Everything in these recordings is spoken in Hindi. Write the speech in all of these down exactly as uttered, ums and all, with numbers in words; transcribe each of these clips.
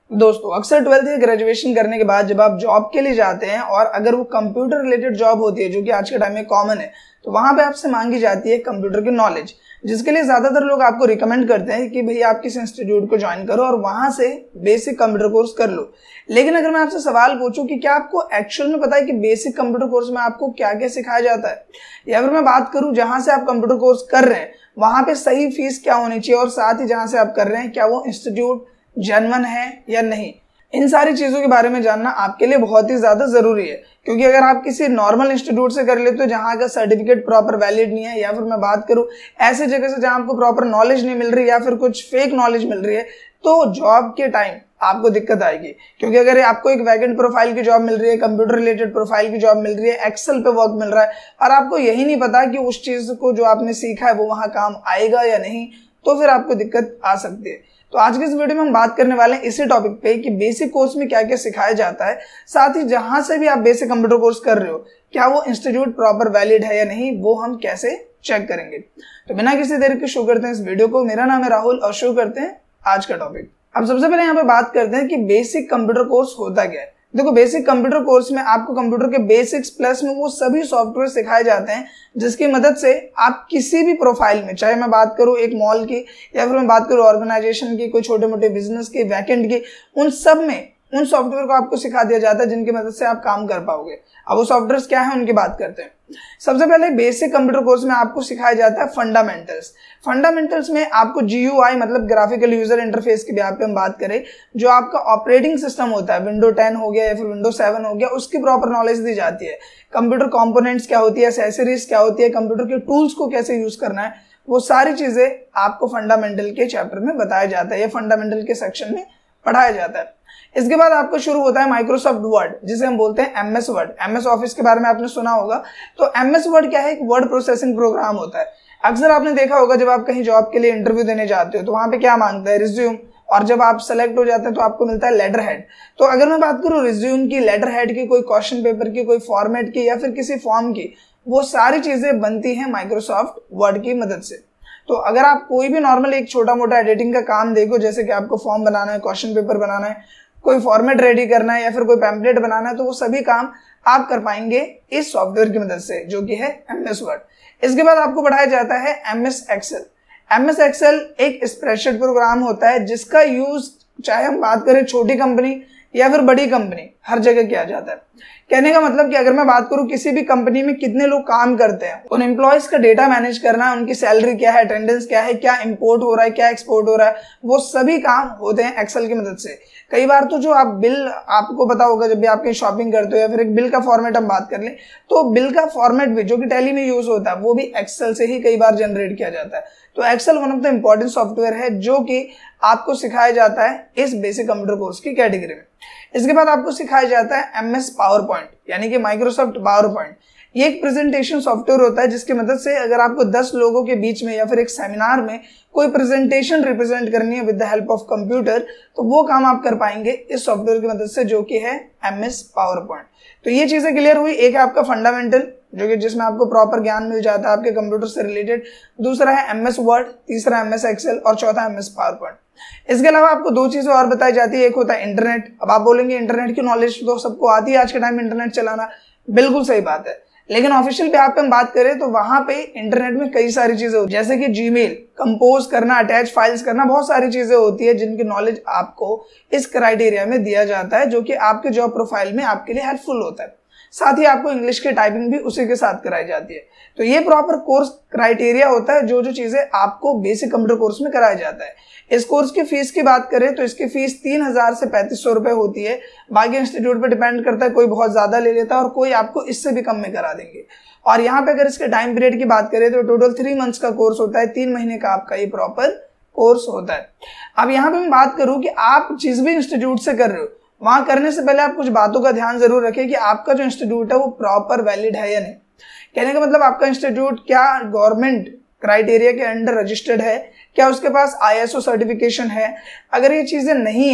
दोस्तों अक्सर ट्वेल्थ या ग्रेजुएशन करने के बाद जब आप जॉब के लिए जाते हैं और अगर वो कंप्यूटर रिलेटेड जॉब होती है जो कि आज के टाइम में कॉमन है, तो वहां पे आपसे मांगी जाती है कंप्यूटर की नॉलेज, जिसके लिए ज्यादातर लोग आपको रिकमेंड करते हैं कि भैया आप किस इंस्टीट्यूट को ज्वाइन करो और वहां से बेसिक कंप्यूटर कोर्स कर लो। लेकिन अगर मैं आपसे सवाल पूछूं कि क्या आपको एक्चुअल में पता है कि बेसिक कंप्यूटर कोर्स में आपको क्या क्या सिखाया जाता है, या फिर मैं बात करूं जहां से आप कंप्यूटर कोर्स कर रहे हैं वहां पे सही फीस क्या होनी चाहिए, और साथ ही जहां से आप कर रहे हैं क्या वो इंस्टीट्यूट जेन्युइन है या नहीं, इन सारी चीजों के बारे में जानना आपके लिए बहुत ही ज्यादा जरूरी है। क्योंकि अगर आप किसी नॉर्मल इंस्टीट्यूट से कर लेते हो जहां का सर्टिफिकेट प्रॉपर वैलिड नहीं है, या फिर मैं बात करूं ऐसे जगह से जहां आपको प्रॉपर नॉलेज नहीं मिल रही या फिर कुछ फेक नॉलेज मिल रही है, तो जॉब के टाइम आपको दिक्कत आएगी। क्योंकि अगर आपको एक वैकेंट प्रोफाइल की जॉब मिल रही है, कंप्यूटर रिलेटेड प्रोफाइल की जॉब मिल रही है, एक्सेल पे वर्क मिल रहा है और आपको यही नहीं पता कि उस चीज को जो आपने सीखा है वो वहां काम आएगा या नहीं, तो फिर आपको दिक्कत आ सकती है। तो आज के इस वीडियो में हम बात करने वाले हैं इसी टॉपिक पे कि बेसिक कोर्स में क्या क्या सिखाया जाता है, साथ ही जहां से भी आप बेसिक कंप्यूटर कोर्स कर रहे हो क्या वो इंस्टीट्यूट प्रॉपर वैलिड है या नहीं, वो हम कैसे चेक करेंगे। तो बिना किसी देरी के शुरू करते हैं इस वीडियो को। मेरा नाम है राहुल और शुरू करते हैं आज का टॉपिक। अब सबसे पहले यहाँ पे बात करते हैं कि बेसिक कंप्यूटर कोर्स होता क्या है। देखो, बेसिक कंप्यूटर कोर्स में आपको कंप्यूटर के बेसिक्स प्लस में वो सभी सॉफ्टवेयर सिखाए जाते हैं जिसकी मदद से आप किसी भी प्रोफाइल में, चाहे मैं बात करूं एक मॉल की या फिर मैं बात करूं ऑर्गेनाइजेशन की, कोई छोटे मोटे बिजनेस की, वैकेंट की, उन सब में उन सॉफ्टवेयर को आपको सिखा दिया जाता है जिनकी मदद से आप काम कर पाओगे। अब वो सॉफ्टवेयर क्या है उनकी बात करते हैं। सबसे पहले बेसिक कंप्यूटर कोर्स में आपको सिखाया जाता है फंडामेंटल्स। फंडामेंटल्स में आपको जीयूआई मतलब ग्राफिकल यूजर इंटरफेस की यहाँ पे हम बात करें, जो आपका ऑपरेटिंग सिस्टम होता है, विंडो टेन हो गया या फिर विंडो सेवन हो गया, उसकी प्रॉपर नॉलेज दी जाती है। कंप्यूटर कंपोनेंट्स क्या होती है, एसेसरीज क्या होती है, कंप्यूटर के टूल्स को कैसे यूज करना है, वो सारी चीजें आपको फंडामेंटल के चैप्टर में बताया जाता है या फंडामेंटल के सेक्शन में पढ़ाया जाता है। इसके बाद आपको शुरू होता है माइक्रोसॉफ्ट वर्ड, जिसे हम बोलते हैं एमएस वर्ड। एमएस ऑफिस के बारे में आपने सुना होगा। तो एमएस वर्ड क्या है, एक वर्ड प्रोसेसिंग प्रोग्राम होता है। अक्सर आपने देखा होगा जब आप कहीं जॉब के लिए इंटरव्यू देने जाते हो तो वहां पे क्या मांगता है, रिज्यूम, और जब आप सेलेक्ट हो जाते हैं तो आपको मिलता है लेटर हेड। तो अगर मैं बात करूं रिज्यूम की, लेटर हेड की, कोई क्वेश्चन पेपर की, कोई फॉर्मेट की या फिर किसी फॉर्म की, वो सारी चीजें बनती हैं माइक्रोसॉफ्ट वर्ड की मदद से। तो अगर आप कोई भी नॉर्मल एक छोटा मोटा एडिटिंग का काम देखो, जैसे कि आपको फॉर्म बनाना है, क्वेश्चन पेपर बनाना है, कोई फॉर्मेट रेडी करना है या फिर कोई पैम्पलेट बनाना है, तो वो सभी काम आप कर पाएंगे इस सॉफ्टवेयर की मदद से जो कि है एमएस वर्ड। इसके बाद आपको पढ़ाया जाता है एमएस एक्सेल। एमएस एक्सेल एक स्प्रेडशीट प्रोग्राम होता है जिसका यूज चाहे हम बात करें छोटी कंपनी या फिर बड़ी कंपनी, हर जगह किया जाता है। कहने का मतलब कि अगर मैं बात करूं किसी भी कंपनी में कितने लोग काम करते हैं, उन एम्प्लॉयज का डेटा मैनेज करना, उनकी सैलरी क्या है, अटेंडेंस क्या है, क्या इंपोर्ट हो रहा है, क्या एक्सपोर्ट हो रहा है, वो सभी काम होते हैं एक्सेल की मदद से। कई बार तो जो आप बिल, आपको पता होगा जब भी आप कहीं शॉपिंग करते हो या फिर एक बिल का फॉर्मेट हम बात कर लें, तो बिल का फॉर्मेट भी जो कि टैली में यूज होता है वो भी एक्सेल से ही कई बार जनरेट किया जाता है। तो Excel one of the important software है जो कि आपको सिखाया जाता है इस बेसिक कंप्यूटर कोर्स की कैटेगरी में। इसके बाद आपको सिखाया जाता है एमएस पावर पॉइंट, यानी कि माइक्रोसॉफ्ट पावर पॉइंट। ये एक प्रेजेंटेशन सॉफ्टवेयर होता है जिसकी मदद से अगर आपको दस लोगों के बीच में या फिर एक सेमिनार में कोई प्रेजेंटेशन रिप्रेजेंट करनी है with the help of computer, तो वो काम आप कर पाएंगे इस सॉफ्टवेयर की मदद से जो कि है एमएस पावर पॉइंट। तो ये चीजें क्लियर हुई। एक है आपका फंडामेंटल जो कि जिसमें आपको प्रॉपर ज्ञान मिल जाता है आपके कंप्यूटर से रिलेटेड, दूसरा है एमएस वर्ड, तीसरा एमएस एक्सेल और चौथा एमएस पावर पॉइंट। इसके अलावा आपको दो चीजें और बताई जाती है। एक होता है इंटरनेट। अब आप बोलेंगे इंटरनेट की नॉलेज तो सबको आती है आज के टाइम में इंटरनेट चलाना, बिल्कुल सही बात है, लेकिन ऑफिशियल पे आप हम बात करें तो वहां पे इंटरनेट में कई सारी चीजें होती है, जैसे कि जीमेल, कंपोज करना, अटैच फाइल्स करना, बहुत सारी चीजें होती है जिनकी नॉलेज आपको इस क्राइटेरिया में दिया जाता है जो कि आपके जॉब प्रोफाइल में आपके लिए हेल्पफुल होता है। साथ ही आपको इंग्लिश की टाइपिंग भी उसी के साथ कराई जाती है। तो ये प्रॉपर कोर्स क्राइटेरिया होता है जो जो चीजें आपको बेसिक कंप्यूटर कोर्स में कराया जाता है। इस कोर्स की फीस की बात करें तो इसकी फीस तीन हजार से पैंतीस सौ रुपए होती है। बाकी इंस्टीट्यूट पर डिपेंड करता है, कोई बहुत ज्यादा ले लेता है और कोई आपको इससे भी कम में करा देंगे। और यहाँ पे अगर इसके टाइम पीरियड की बात करें तो टोटल थ्री मंथ्स का कोर्स होता है, तीन महीने का आपका ये प्रॉपर कोर्स होता है। अब यहाँ पे मैं बात करूं कि आप जिस भी इंस्टीट्यूट से कर रहे हो वहां करने से पहले आप कुछ बातों का ध्यान जरूर रखें कि आपका जो इंस्टीट्यूट है वो प्रॉपर वैलिड है या नहीं। कहने का मतलब आपका इंस्टीट्यूट क्या गवर्नमेंट क्राइटेरिया के अंडर रजिस्टर्ड है, क्या उसके पास आईएसओ सर्टिफिकेशन है। अगर ये चीजें नहीं है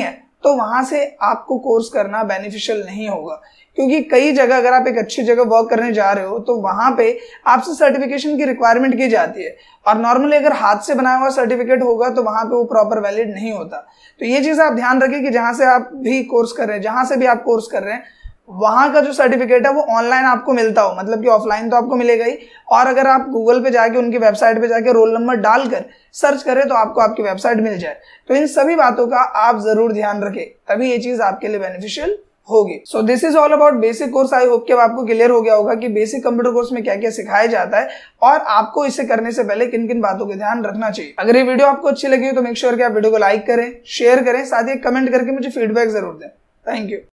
तो वहां से आपको कोर्स करना बेनिफिशियल नहीं होगा, क्योंकि कई जगह अगर आप एक अच्छी जगह वर्क करने जा रहे हो तो वहां पे आपसे सर्टिफिकेशन की रिक्वायरमेंट की जाती है, और नॉर्मली अगर हाथ से बनाया हुआ सर्टिफिकेट होगा तो वहां पे वो प्रॉपर वैलिड नहीं होता। तो ये चीज आप ध्यान रखें कि जहां से आप भी कोर्स कर रहे हैं, जहां से भी आप कोर्स कर रहे हैं, वहां का जो सर्टिफिकेट है वो ऑनलाइन आपको मिलता हो, मतलब कि ऑफलाइन तो आपको मिलेगा ही, और अगर आप गूगल पे जाके उनकी वेबसाइट पे जाके रोल नंबर डालकर सर्च करें तो आपको आपकी वेबसाइट मिल जाए। तो इन सभी बातों का आप जरूर ध्यान रखें, तभी ये चीज आपके लिए बेनिफिशियल होगी। So this is all about basic course. I hope कि अब आपको क्लियर हो गया होगा कि बेसिक कंप्यूटर कोर्स में क्या क्या सिखाया जाता है और आपको इसे करने से पहले किन किन बातों का ध्यान रखना चाहिए। अगर ये वीडियो आपको अच्छी लगी हो तो मेक श्योर कि आप वीडियो को लाइक करें, शेयर करें, साथ ही कमेंट करके मुझे फीडबैक जरूर दें। Thank you.